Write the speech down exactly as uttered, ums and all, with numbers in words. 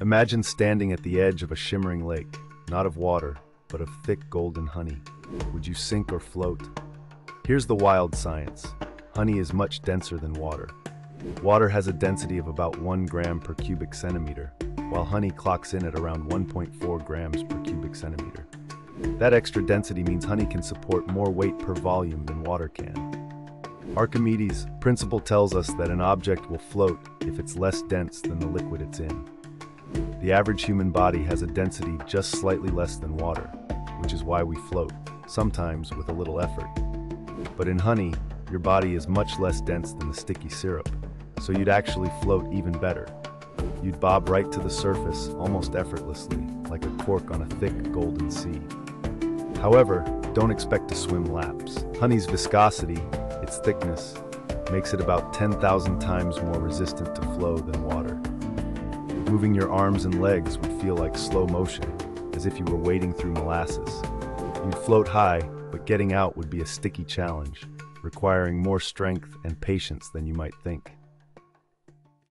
Imagine standing at the edge of a shimmering lake, not of water, but of thick golden honey. Would you sink or float? Here's the wild science. Honey is much denser than water. Water has a density of about one gram per cubic centimeter, while honey clocks in at around one point four grams per cubic centimeter. That extra density means honey can support more weight per volume than water can. Archimedes' principle tells us that an object will float if it's less dense than the liquid it's in. The average human body has a density just slightly less than water, which is why we float, sometimes with a little effort. But in honey, your body is much less dense than the sticky syrup, so you'd actually float even better. You'd bob right to the surface almost effortlessly, like a cork on a thick golden sea. However, don't expect to swim laps. Honey's viscosity, its thickness, makes it about ten thousand times more resistant to flow than water. Moving your arms and legs would feel like slow motion, as if you were wading through molasses. You'd float high, but getting out would be a sticky challenge, requiring more strength and patience than you might think.